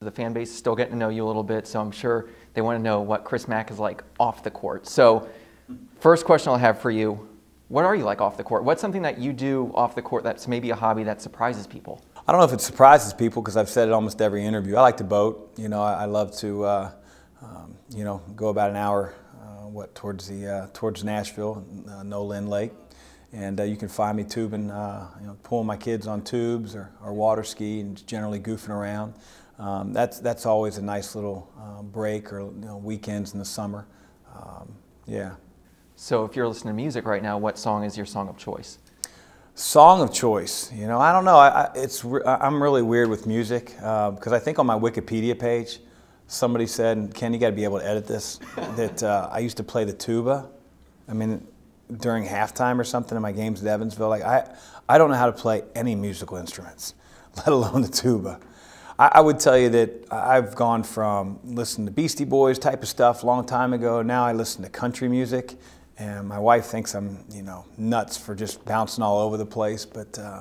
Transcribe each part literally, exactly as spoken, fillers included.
The fan base is still getting to know you a little bit, so I'm sure they want to know what Chris Mack is like off the court. So first question I'll have for you, what are you like off the court? What's something that you do off the court that's maybe a hobby that surprises people? I don't know if it surprises people because I've said it almost every interview. I like to boat. You know, I, I love to, uh, um, you know, go about an hour, uh, what, towards the uh, towards Nashville, uh, Nolan Lake, and uh, you can find me tubing, uh, you know, pulling my kids on tubes or, or water ski, and generally goofing around. Um, that's that's always a nice little uh, break, or you know, weekends in the summer. Um, yeah. So if you're listening to music right now, what song is your song of choice? Song of choice, you know, I don't know. I, I, it's re I'm really weird with music because uh, I think on my Wikipedia page, somebody said, "Ken, you got to be able to edit this." That uh, I used to play the tuba. I mean, during halftime or something in my games at Evansville. Like I, I don't know how to play any musical instruments, let alone the tuba. I, I would tell you that I've gone from listening to Beastie Boys type of stuff a long time ago. Now I listen to country music. And my wife thinks I'm, you know, nuts for just bouncing all over the place, but uh,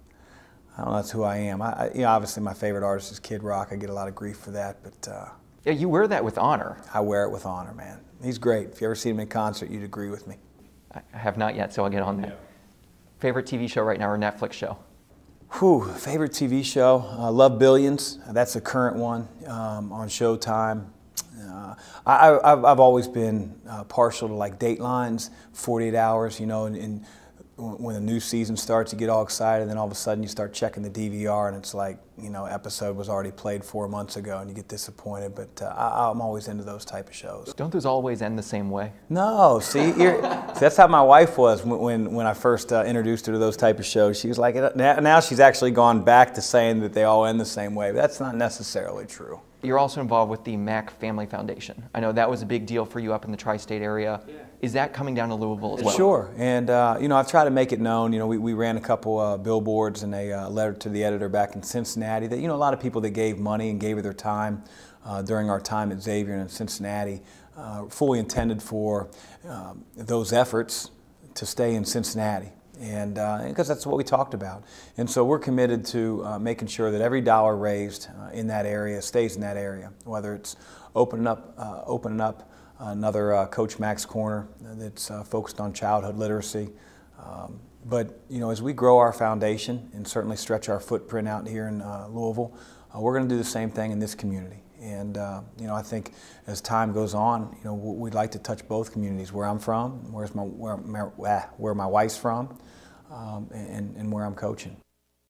I don't know, that's who I am. I, I, you know, obviously my favorite artist is Kid Rock. I get a lot of grief for that, but uh, yeah, you wear that with honor. I wear it with honor, man. He's great. If you ever see him in concert, you'd agree with me. I have not yet, so I'll get on that. Yeah. Favorite T V show right now or Netflix show? Whew, favorite T V show? Uh, Love Billions. That's a current one um, on Showtime. Uh, I, I've, I've always been uh, partial to like Datelines, forty-eight hours, you know, and, and when a new season starts, you get all excited, and then all of a sudden you start checking the D V R, and it's like, you know, episode was already played four months ago, and you get disappointed. But uh, I, I'm always into those type of shows. Don't those always end the same way? No, see, you're, see that's how my wife was when when I first uh, introduced her to those type of shows. She was like, now she's actually gone back to saying that they all end the same way. But that's not necessarily true. You're also involved with the Mack Family Foundation. I know that was a big deal for you up in the tri-state area. Yeah. Is that coming down to Louisville as well? Sure, and uh, you know, I've tried to make it known. You know, we, we ran a couple uh, billboards and a uh, letter to the editor back in Cincinnati that, you know, a lot of people that gave money and gave of their time uh, during our time at Xavier and in Cincinnati uh, fully intended for um, those efforts to stay in Cincinnati. And uh, because that's what we talked about. And so we're committed to uh, making sure that every dollar raised uh, in that area stays in that area, whether it's opening up, uh, opening up another uh, Coach Mack's Corner that's uh, focused on childhood literacy. Um, but, you know, as we grow our foundation and certainly stretch our footprint out here in uh, Louisville, uh, we're going to do the same thing in this community. And, uh, you know, I think as time goes on, you know, we'd like to touch both communities, where I'm from, where's my, where, where my wife's from, um, and, and where I'm coaching.